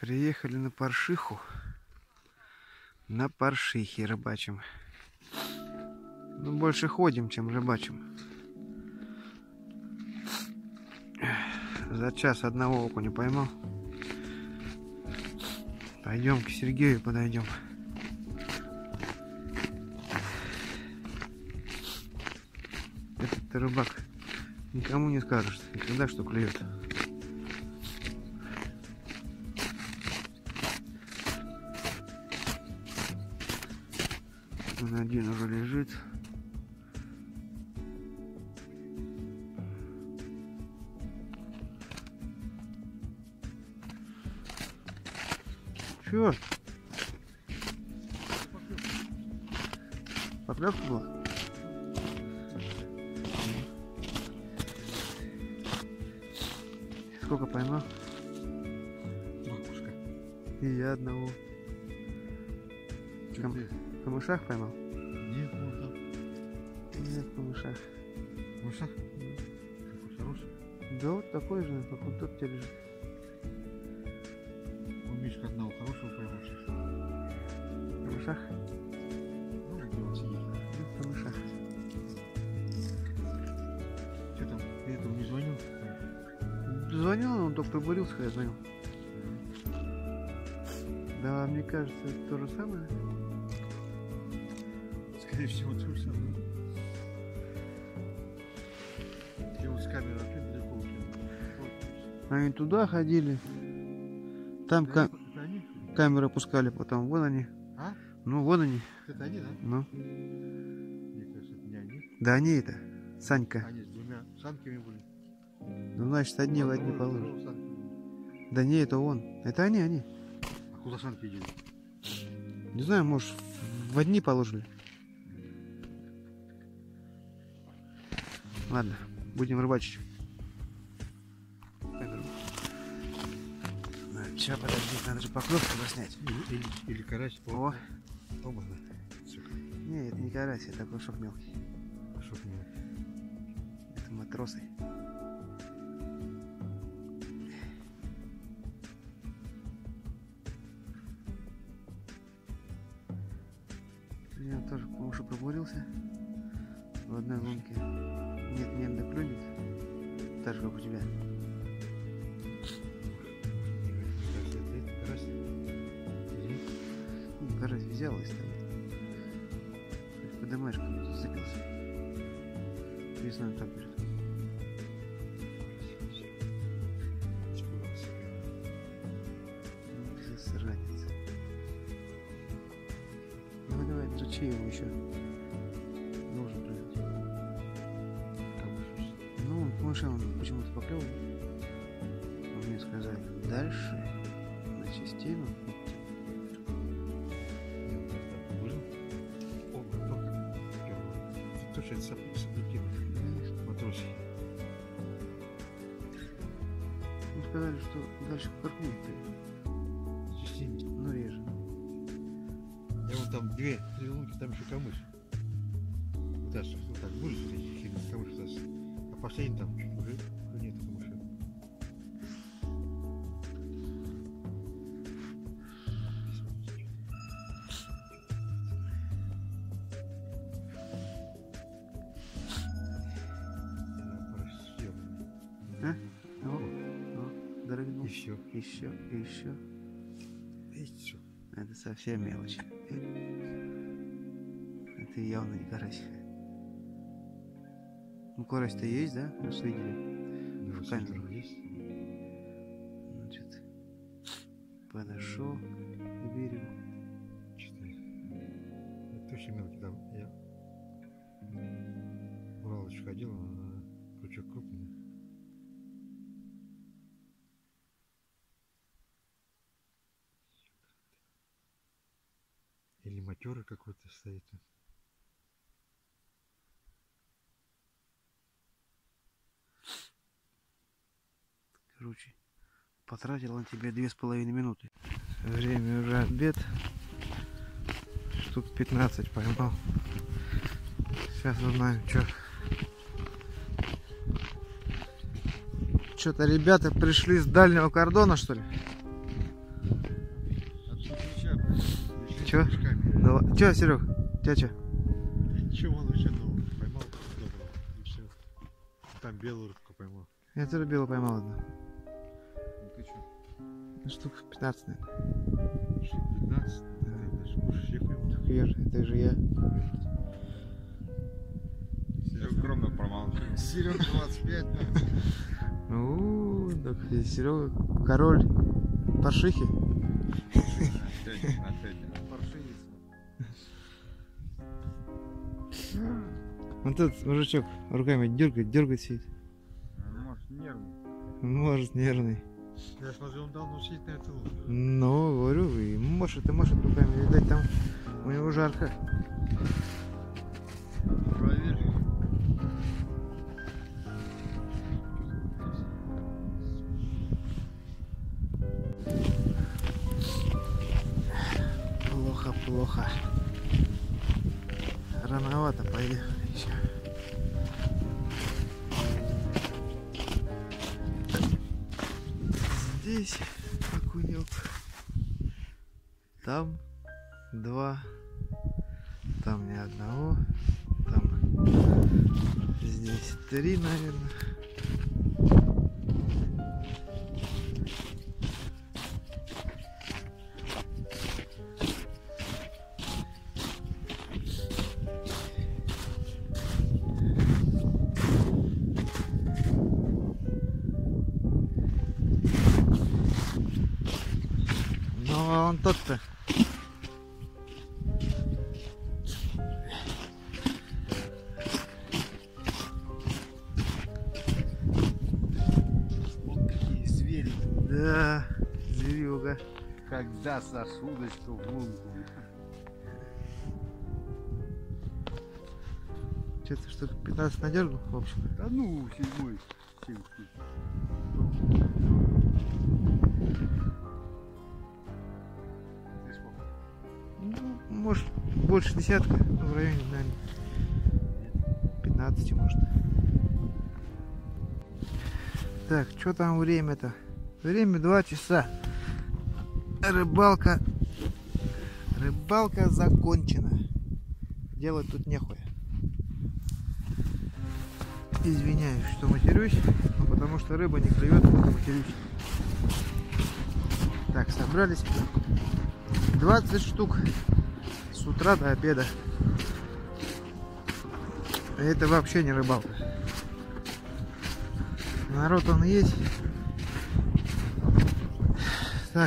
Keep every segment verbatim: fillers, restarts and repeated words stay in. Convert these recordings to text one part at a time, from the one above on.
Приехали на Паршиху. На Паршихе рыбачим. Ну, больше ходим, чем рыбачим. За час одного окуня поймал. Пойдем к Сергею подойдем. Этот рыбак никому не скажешь никогда, что клюет. Он один уже лежит. Чё? Поклёвка была? Сколько поймал? Макушка. И я одного. Кам... В камышах поймал? Нет, ну там. Нет, в камышах. В камышах? Какой хороший. Да вот такой же, как вот тот тебе лежит. У Мишка одного хорошего поймал сейчас. В камышах? Ну, где он сидит? Ну, в камышах. Что там, ты этому не звонил? Звонил, он только пробурился, когда я звонил. Да, мне кажется, это то же самое. Скорее всего, то же самое. Я вот с камерой вообще далеко ушли. Они туда ходили. Там Да, ка это они? камеры пускали потом. Вон они. А? Ну, вон они. Это они, да? Ну. Мне кажется, это не они. Да они это. Санька. Они с двумя санками были. Ну, значит, одни в Вот, одни вот, положат. вот санки были. Да не, это он. Это они, они. А куда санки идут? Не знаю, может, в одни положили. Ладно, будем рыбачить. Сейчас, подожди, надо же поклевку снять. Или, или, или карась. О. Оба, да. Сука. Не, это не карась, это кусок мелкий. Пошел к нему. Это матросы. Я тоже, по-моему, что пробурился. В одной лунке. Нет, нет, да клюнет. Так же, как у тебя. Ну, карась взял и стоит. Поднимаешь, как зацепился. Весной так будет. Сейчас разница. Ну давай, зачем его еще? Должен прыгать. Ну, он к он почему-то поклевал. А мне сказали, дальше на частину. Точно это сопляки. Матросы. Ну, сказали, что дальше каркнет. Частенько. Ну, реже. Я вон там две, три лунки, там еще камыш. Дальше, вот так будешь смотреть, химия, камыш даст. А последний там уже нет камыша. А? О, о, дорогнул. Еще. Еще, еще. Есть что? Это совсем мелочь. Это явно не карась. Ну, карась-то есть, да? Мы же видели. Да, В камеру. есть. Значит, подошел к берегу. Четыре. Это точно мелкий там. Я в Уралочку ходил, а крючок крупный. Или матерый какой-то стоит. Короче, потратил он тебе две с половиной минуты. Время уже обед. Штук пятнадцать поймал. Сейчас узнаем, что. Что-то ребята пришли с дальнего кордона, что ли? Чё? Да, ла- чё, Серег? Чё, чё? Ничего, он вообще ну, поймал доброго. И все. Там белую рыбку поймал. Я тоже белую поймал одну. Ну ты что? Ну, штук пятнадцать, наверное. пятнадцать? Ты даже больше всех поймал. Так я же, это же я. Серега скромно промолчал. Серега двадцать пять. У, так Серега король паршихи. Вот тут мужичок руками дергает, дергает сидит. Может, нервный. Может, нервный. Я смотрю, он давно сидит на этой лодке. Ну, говорю, и может, и может руками. Видать, там у него жарко. Проверь. Плохо, плохо. Рановато поехали еще. Здесь окунек. Там два. Там ни одного. Там здесь три, наверное. Ну, а он тот-то. Вот какие звери. Да, зверюга. Когда сосудочку в лунку. Что-то штук пятнадцать надергал, в общем. Да ну, седьмой. Семь штук. Ты сколько? Ну, может, больше десятка, ну, в районе, наверное, пятнадцать, может. Так, что там время-то? Время два часа. Рыбалка. Рыбалка закончена. Делать тут нехуя. Извиняюсь, что матерюсь, но потому что рыба не клюет, матерюсь. Так, собрались. двадцать штук с утра до обеда. Это вообще не рыбалка. Народ он есть. Так.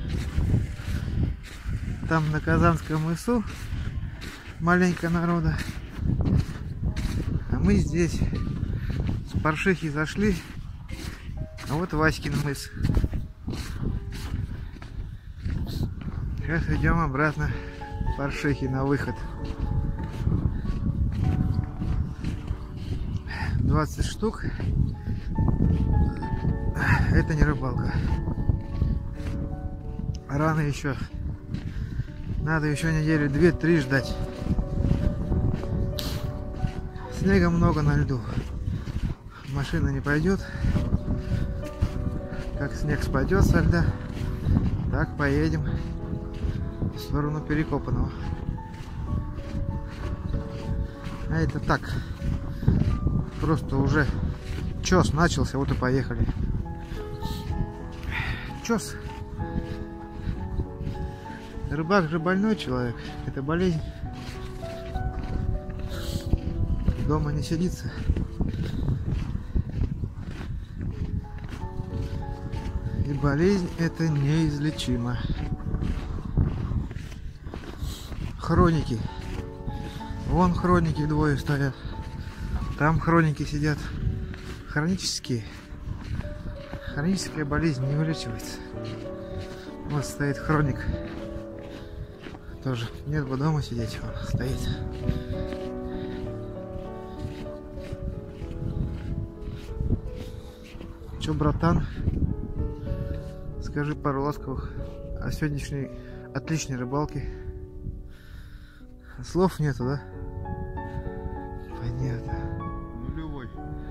Там на Казанском мысу маленько народа. А мы здесь с Паршихи зашли. А вот Васькин мыс. Сейчас идем обратно в Паршихи на выход. двадцать штук. Это не рыбалка. Рано еще. Надо еще неделю две-три ждать. Снега много на льду. Машина не пойдет. Как снег спадет со льда, так поедем в сторону Перекопанного. А это так. Просто уже чёс начался, вот и поехали. Чёс. Рыбак же больной человек. Это болезнь. Дома не сидится. И болезнь это неизлечимо. Хроники. Вон хроники двое стоят. Там хроники сидят. Хронические. Хроническая болезнь не вылечивается. Вот стоит хроник. Тоже нет бы дома сидеть, он стоит. Че, братан? Скажи пару ласковых о сегодняшней отличной рыбалке. Слов нету, да? Понятно. Нулевой.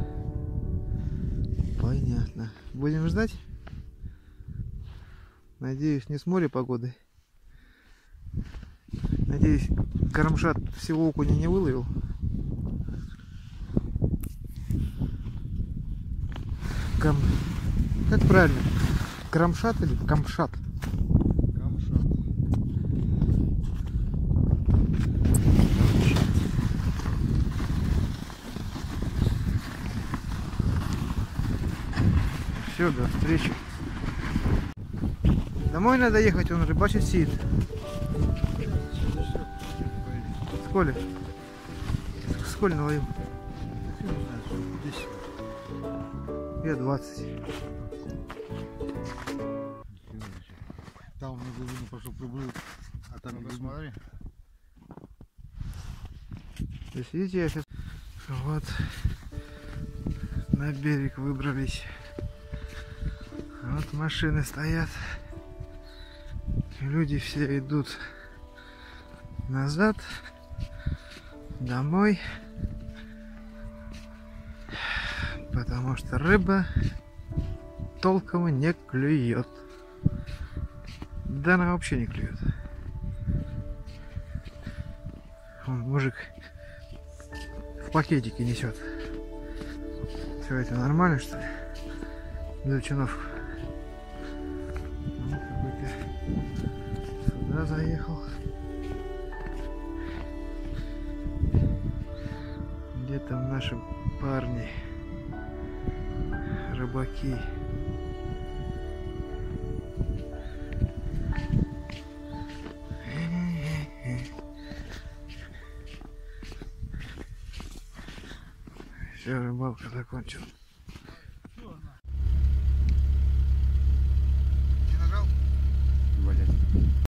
Понятно. Будем ждать? Надеюсь, не с моря погоды. Надеюсь, Карамшат всего окуня не выловил. Кам... Как правильно? Крамшат или Камшат? Камшат. Все, до встречи. Домой надо ехать, он рыбачить сидит. Сколько? Сколько наловил? Я не знаю, сколько, десять. Я двадцать. Там на глубину пошел приплыл, а там не смотри. То есть, видите, я сейчас вот на берег выбрались. Вот машины стоят. Люди все идут назад, домой, потому что рыба толком не клюет. Да она вообще не клюет. Вон мужик в пакетике несет. Все это нормально, что ли? Величинов. Ну, какой-то сюда заехал. Где там наши парни? Рыбаки. Все, рыбалка закончилась.